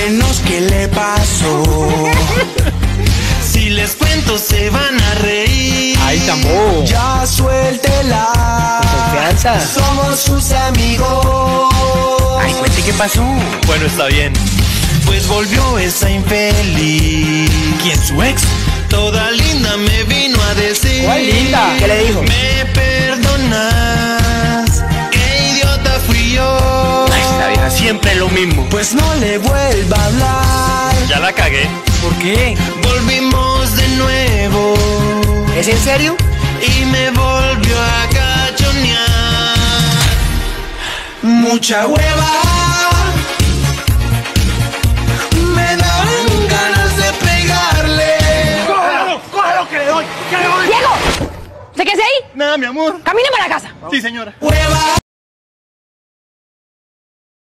Cuéntenos qué le pasó. Si les cuento se van a reír. Ay, tampoco. Ya suéltela. Con confianza. Somos sus amigos. Ay, cuente qué pasó. Bueno, está bien. Pues volvió esa infeliz. ¿Quién, su ex? Toda linda me vino a decir. ¿Cuál linda? ¿Qué le dijo? ¿Me perdonas? ¿Qué idiota fui yo? Ay, esta vieja siempre lo mismo. Pues no le vuelva a hablar. Ya la cagué. ¿Por qué? Volvimos de nuevo ¿Es en serio? y me volvió a cachonear. Mucha hueva. Me dan ganas de pegarle. ¡Cógelo, que le doy! ¡Que le doy! ¡Diego! ¿Se quede ahí? Nada, mi amor. ¡Camine para la casa! Sí, señora. Hueva.